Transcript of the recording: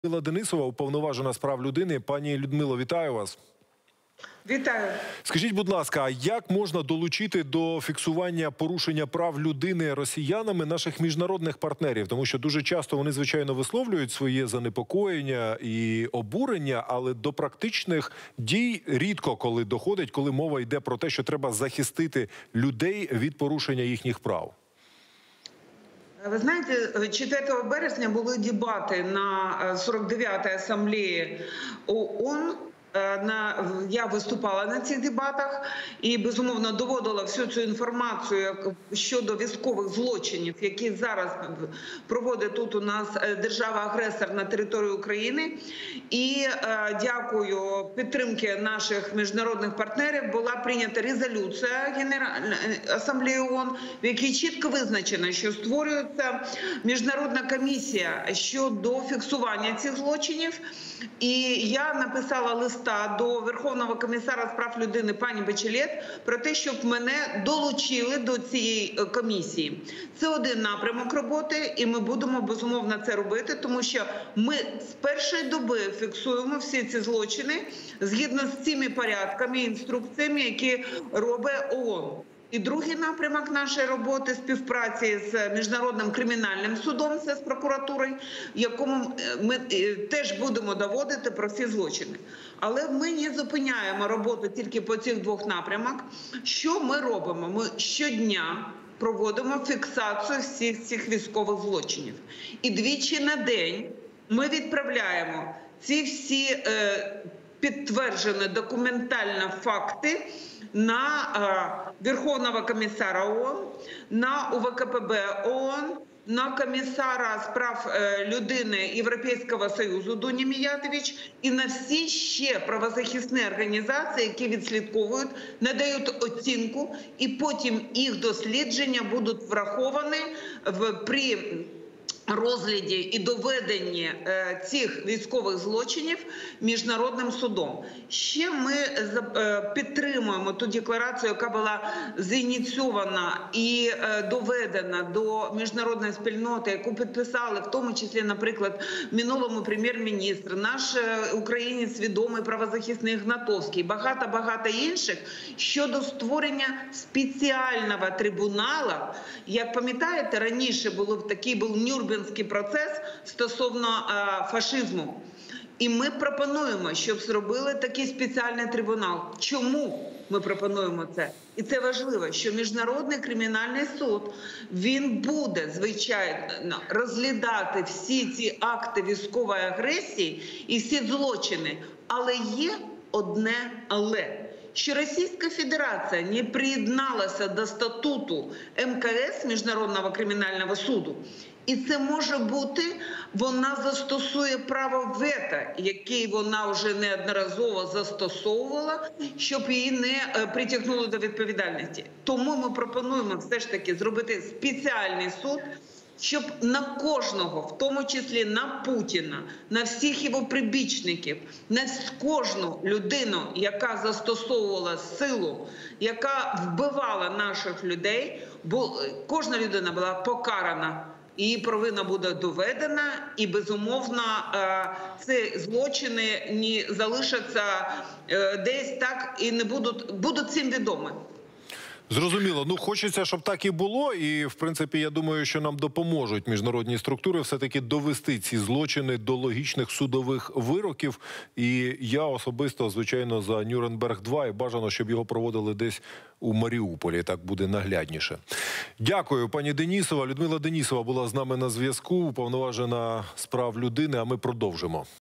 Людмила Денисова, уповноважена з прав людини. Пані Людмило, вітаю вас. Вітаю. Скажіть, будь ласка, а як можна долучити до фіксування порушення прав людини росіянами наших міжнародних партнерів? Тому що дуже часто вони, звичайно, висловлюють своє занепокоєння і обурення, але до практичних дій рідко коли доходить, коли мова йде про те, що треба захистити людей від порушення їхніх прав. Ви знаєте, 4 березня були дебати на 49-й асамблеї ООН. Я виступала на цих дебатах і, безумовно, доводила всю цю інформацію щодо військових злочинів, які зараз проводить тут у нас держава-агресор на території України. І дякую підтримки наших міжнародних партнерів була прийнята резолюція Генеральної асамблеї ООН, в якій чітко визначено, що створюється міжнародна комісія щодо фіксування цих злочинів. І я написала листа до Верховного комісара з прав людини пані Бачелет про те, щоб мене долучили до цієї комісії. Це один напрямок роботи, і ми будемо, безумовно, це робити, тому що ми з першої доби фіксуємо всі ці злочини згідно з цими порядками і інструкціями, які робить ООН. І другий напрямок нашої роботи – співпраці з Міжнародним кримінальним судом, це з прокуратурою, якому ми теж будемо доводити про всі злочини. Але ми не зупиняємо роботу тільки по цих двох напрямках. Що ми робимо? Ми щодня проводимо фіксацію всіх цих військових злочинів. І двічі на день ми відправляємо ці всі підтверджені документально факти на Верховного комісара ООН, на УВКПБ ООН, на комісара з прав людини Європейського Союзу Дуні Міятович і на всі ще правозахисні організації, які відслідковують, надають оцінку, і потім їх дослідження будуть враховані при розгляді і доведенні цих військових злочинів Міжнародним судом. Ще ми підтримуємо ту декларацію, яка була зініційована і доведена до міжнародної спільноти, яку підписали, в тому числі, наприклад, минулому прем'єр-міністр, наш українець відомий правозахисний Гнатовський, багато інших, щодо створення спеціального трибуналу. Як пам'ятаєте, раніше такий був Нюрнберзький процес стосовно фашизму. І ми пропонуємо, щоб зробили такий спеціальний трибунал. Чому ми пропонуємо це? І це важливо, що Міжнародний кримінальний суд, він буде, звичайно, розглядати всі ці акти військової агресії і всі злочини. Але є одне «але». Що Російська Федерація не приєдналася до статуту МКС, Міжнародного кримінального суду. І це може бути, вона застосує право вето, яке вона вже неодноразово застосовувала, щоб її не притягнули до відповідальності. Тому ми пропонуємо все ж таки зробити спеціальний суд, щоб на кожного, в тому числі на Путіна, на всіх його прибічників, на кожну людину, яка застосовувала силу, яка вбивала наших людей, кожна людина була покарана. Її провина буде доведена, і, безумовно, ці злочини не залишаться десь так і не будуть цим відомі. Зрозуміло. Ну, хочеться, щоб так і було. І, в принципі, я думаю, що нам допоможуть міжнародні структури все-таки довести ці злочини до логічних судових вироків. І я особисто, звичайно, за Нюрнберг-2 і бажано, щоб його проводили десь у Маріуполі. Так буде наглядніше. Дякую, пані Денисова. Людмила Денисова була з нами на зв'язку, уповноважена з прав людини, а ми продовжимо.